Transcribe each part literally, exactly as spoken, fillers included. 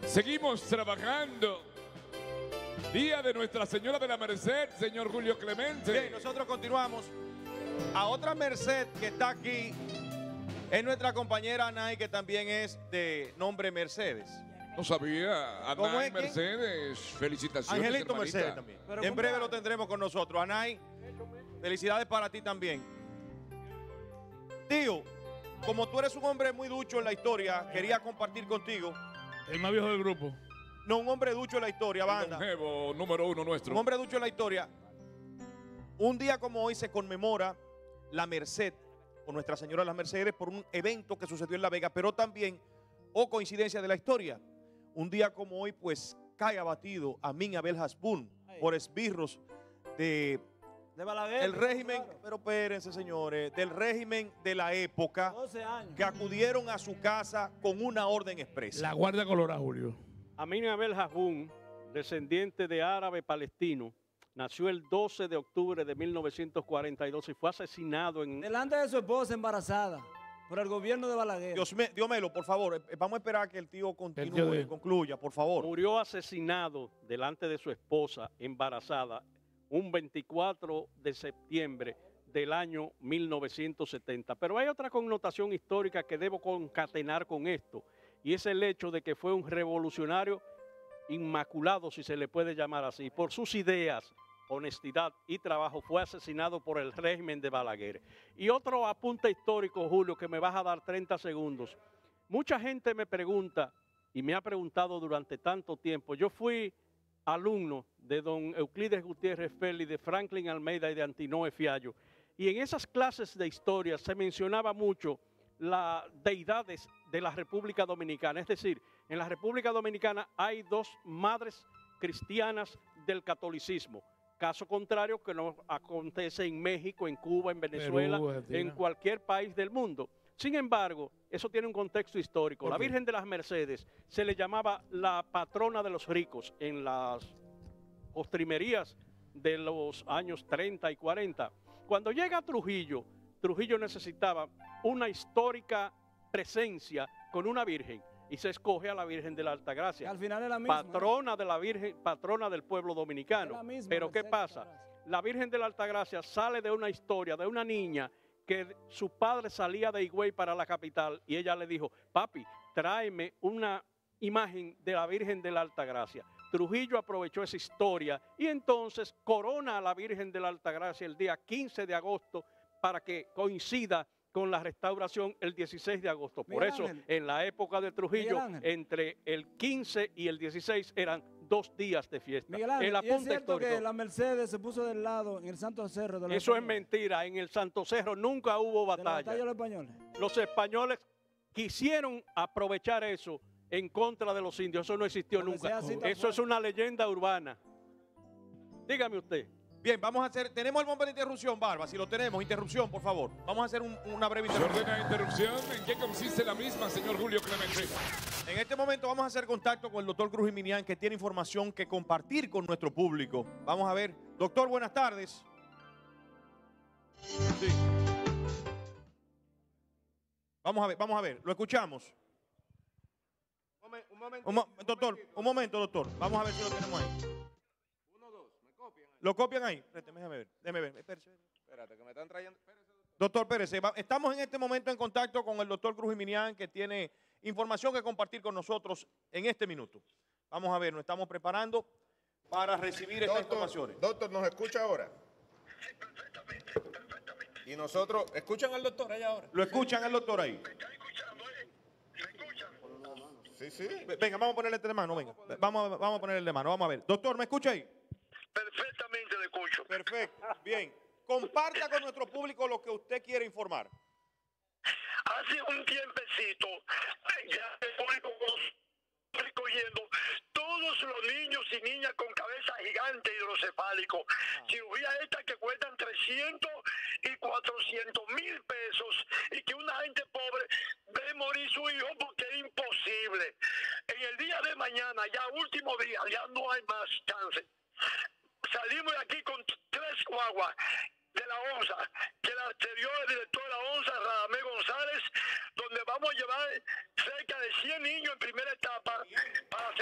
Seguimos trabajando. Día de Nuestra Señora de la Merced, señor Julio Clemente. Bien, nosotros continuamos. A otra Merced que está aquí es nuestra compañera Anay, que también es de nombre Mercedes. No sabía. ¿Cómo Anay es que? Mercedes, felicitaciones, Angelito hermanita. Mercedes también. Pero En breve ¿cómo? lo tendremos con nosotros. Anay, felicidades para ti también. Tío, como tú eres un hombre muy ducho en la historia, quería compartir contigo. El más viejo del grupo. No, un hombre ducho en la historia, banda. Longevo número uno nuestro. Un hombre ducho en la historia. Un día como hoy se conmemora la Merced, o Nuestra Señora de las Mercedes, por un evento que sucedió en La Vega, pero también, o coincidencia de la historia, un día como hoy, pues cae abatido Amin Abel Hasbún por esbirros de De Balaguer. el régimen, claro. pero espérense señores, del régimen de la época, doce años. que acudieron a su casa con una orden expresa. La Guardia Colorada, Julio. Amin Abel Hasbún, descendiente de árabe palestino, nació el doce de octubre de mil novecientos cuarenta y dos y fue asesinado en... Delante de su esposa embarazada por el gobierno de Balaguer. Dios, me, Dios melo, por favor, eh, vamos a esperar que el tío continúe, tío de- concluya, por favor. Murió asesinado delante de su esposa embarazada un veinticuatro de septiembre del año mil novecientos setenta. Pero hay otra connotación histórica que debo concatenar con esto, y es el hecho de que fue un revolucionario inmaculado, si se le puede llamar así, por sus ideas, honestidad y trabajo. Fue asesinado por el régimen de Balaguer. Y otro apunte histórico, Julio, que me vas a dar treinta segundos. Mucha gente me pregunta, y me ha preguntado durante tanto tiempo, yo fui alumno de don Euclides Gutiérrez Félix, de Franklin Almeida y de Antinoe Fiallo, y en esas clases de historia se mencionaba mucho las deidades de la República Dominicana. Es decir, en la República Dominicana hay dos madres cristianas del catolicismo. Caso contrario que no acontece en México, en Cuba, en Venezuela, Perú, Argentina. en cualquier país del mundo. Sin embargo, eso tiene un contexto histórico. La Ok. Virgen de las Mercedes se le llamaba la patrona de los ricos en las postrimerías de los años treinta y cuarenta. Cuando llega a Trujillo, Trujillo necesitaba una histórica presencia con una virgen y se escoge a la Virgen de la Que Altagracia, al final es la misma. patrona de la Virgen, patrona del pueblo Es dominicano. la misma, Pero ¿qué Mercedes pasa? Altagracia. La Virgen de la Altagracia sale de una historia de una niña que su padre salía de Higüey para la capital y ella le dijo, papi, tráeme una imagen de la Virgen de la Altagracia. Trujillo aprovechó esa historia y entonces corona a la Virgen de la Altagracia el día quince de agosto para que coincida con la restauración el dieciséis de agosto. Por Miguel eso, Ángel. en la época de Trujillo, Miguel Ángel. entre el quince y el dieciséis eran dos días de fiesta. Miguel Ángel, el ¿y es apunte cierto histórico. que la Mercedes se puso del lado en el Santo Cerro de los Eso es españoles? mentira. En el Santo Cerro nunca hubo De la batalla. batalla de los españoles. Los españoles quisieron aprovechar eso en contra de los indios. Eso no existió Porque nunca. sea así tan Eso es fuerte. una leyenda urbana. Dígame usted. Bien, vamos a hacer, tenemos el bombo de interrupción, Barba, si lo tenemos, interrupción, por favor. Vamos a hacer un- una breve Se interrupción. ordena interrupción. ¿En qué consiste la misma, señor Julio Clemente? En este momento vamos a hacer contacto con el doctor Cruz Jiminián, que tiene información que compartir con nuestro público. Vamos a ver. Doctor, buenas tardes. Sí. Vamos a ver, vamos a ver. Lo escuchamos. Un momen- un momento. Un mo- doctor, un momento, doctor. Vamos a ver si lo tenemos ahí. Uno, dos. ¿Me copian? ahí? ¿Lo copian ahí? Espérate, déjame ver. Déjame ver. Espérese. Espérate, que me están trayendo. Espérese, doctor. Doctor Pérez, va- estamos en este momento en contacto con el doctor Cruz Jiminián, que tiene información que compartir con nosotros en este minuto. Vamos a ver, nos estamos preparando para recibir estas informaciones. Doctor, doctor, ¿nos escucha ahora? Y nosotros, ¿escuchan al doctor allá ahora? ¿Lo escuchan al doctor ahí? Sí, sí. Ve- Venga, vamos a ponerle este de mano, venga. Vamos, a- vamos a ponerle de mano, vamos a ver. Doctor, ¿me escucha ahí? Perfectamente le escucho. Perfecto, bien. Comparta con nuestro público lo que usted quiere informar. Hace un tiempecito, ya el público recogiendo todos los niños y niñas con cabeza gigante hidrocefálico. Cirugía esta que cuestan trescientos y cuatrocientos mil pesos y que una gente pobre ve morir su hijo porque es imposible. En el día de mañana, ya último día, ya no hay más chance. Salimos de aquí con tres guaguas de la ONSA, que la anterior director de la ONSA, Radamés González, donde vamos a llevar cerca de cien niños en primera etapa para hacer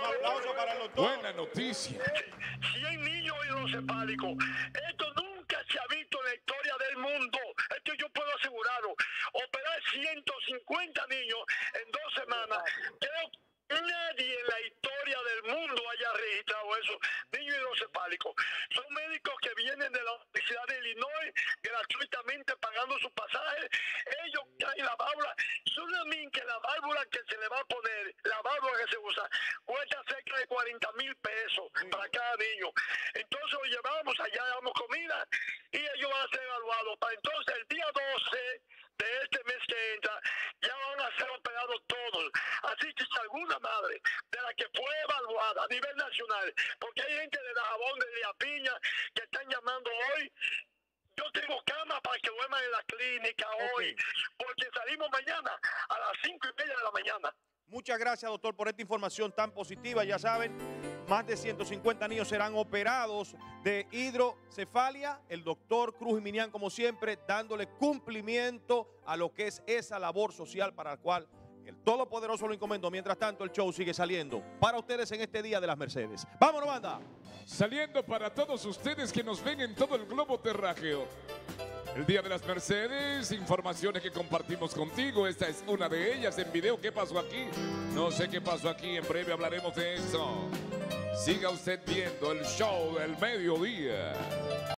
Un aplauso para el doctor. Buena noticia. cien niños hidrocefálicos. Esto nunca se ha visto en la historia del mundo. Esto yo puedo asegurarlo. Operar ciento cincuenta niños en dos semanas. Creo que nadie en la historia del mundo haya registrado eso. Niños hidrocefálicos. Son médicos que vienen de la Universidad de Illinois gratuitamente pagando su pasaje. Ellos traen la válvula. Solamente la válvula que se le va a poner, la válvula que se usa, cuesta cerca de cuarenta mil pesos para cada niño. Entonces lo llevamos allá, damos comida y ellos van a ser evaluados. Para entonces el día doce de este mes que entra, ya van a ser operados todos. Así que si alguna madre de la que fue evaluada a nivel nacional, porque hay gente de Dajabón, de La Piña, que están llamando hoy, yo tengo cama para que duerman en la clínica hoy, porque salimos mañana a las cinco y media de la mañana. Muchas gracias, doctor, por esta información tan positiva. Ya saben, más de ciento cincuenta niños serán operados de hidrocefalia. El doctor Cruz Jiminián, como siempre, dándole cumplimiento a lo que es esa labor social para la cual el Todopoderoso lo encomendó. Mientras tanto, el show sigue saliendo para ustedes en este Día de las Mercedes. ¡Vámonos, banda! Saliendo para todos ustedes que nos ven en todo el globo terráqueo. El Día de las Mercedes, informaciones que compartimos contigo. Esta es una de ellas en video. ¿Qué pasó aquí? No sé qué pasó aquí. En breve hablaremos de eso. Siga usted viendo el show del mediodía.